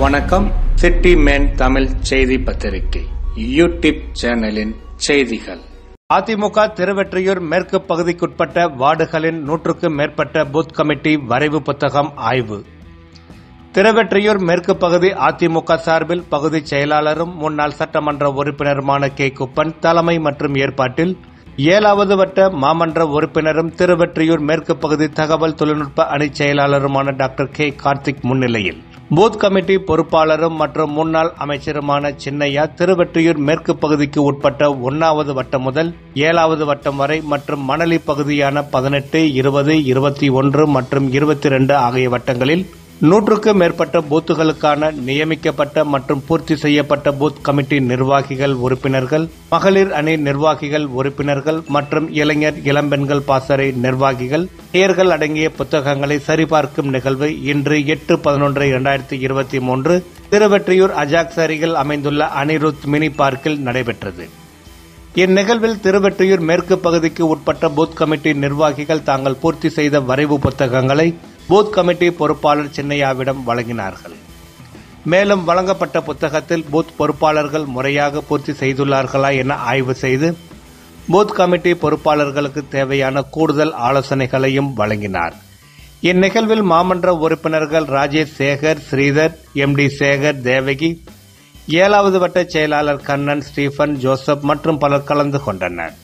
வணக்கம். City man Tamil செய்தி பத்திரிகை யூடியூப் சேனலின் செய்திகள். அதிமுக திருவெற்றியூர் மேற்கு பகுதிக்குட்பட்ட வார்டுகளின் 100க்கும் மேற்பட்ட பூத் கமிட்டி வரைவு புத்தகம் ஆய்வு. திருவெற்றியூர் மேற்கு பகுதி அதிமுக சார்பில் பகுதி செயலாளரும் முன்னாள் சட்டமன்ற உறுப்பினருமான கே. குப்பன் தலைமை மற்றும் ஏற்பாட்டில் 7வது வட்ட மாமன்ற உறுப்பினரும் திருவெற்றியூர் மேற்கு பகுதி தகவல் தொழில்நுட்ப அணி செயலாளருமான டாக்டர் கே. கார்த்திக் முன்னிலையில் பூத் கமிட்டி பொறுப்பாளரும் மற்றும் முன்னாள் அமைச்சருமான சின்னையா திருவெற்றியூர் மேற்கு பகுதிக்கு உட்பட்ட 1வது வட்டம் முதல் 7வது வட்டம் வரை மற்றும் மணலி பகுதியான 18, 20, 21 மற்றும் 22 ஆகிய வட்டங்களில் 100க்கும் மேற்பட்ட பூத்துகளுக்கான நியமிக்கப்பட்ட மற்றும் பூர்த்தி செய்யப்பட்ட பூத் கமிட்டி நிர்வாகிகள் உறுப்பினர்கள், மகளிர் அணி நிர்வாகிகள் உறுப்பினர்கள் மற்றும் இளைஞர் இளம்பெண்கள் பாசறை நிர்வாகிகள் பெயர்கள் அடங்கிய புத்தகங்களை சரிபார்க்கும் நிகழ்வு இன்று 8/11/2023 திருவெற்றியூர் அஜாக்ஸ் அருகில் அமைந்துள்ள அனிருத் மினி பார்க்கில் நடைபெற்றது. இந்நிகழ்வில் திருவெற்றியூர் மேற்கு பகுதிக்கு உட்பட்ட பூத் கமிட்டி நிர்வாகிகள் தாங்கள் பூர்த்தி செய்த வரைவு புத்தகங்களை பூத் கமிட்டி பொறுப்பாளர் சின்னையாவிடம் வழங்கினார்கள். மேலும் வழங்கப்பட்ட புத்தகத்தில் பூத் பொறுப்பாளர்கள் முறையாக பூர்த்தி செய்துள்ளார்களா என ஆய்வு செய்து பூத் கமிட்டி பொறுப்பாளர்களுக்கு தேவையான கூடுதல் ஆலோசனைகளையும் வழங்கினார். இந்நிகழ்வில் மாமன்ற உறுப்பினர்கள் ராஜேஷ் சேகர், ஸ்ரீதர், எம்.டி. சேகர், தேவகி, 7வது வட்ட செயலாளர் கண்ணன், ஸ்டீபன், ஜோசப் மற்றும் பலர் கலந்து கொண்டனர்.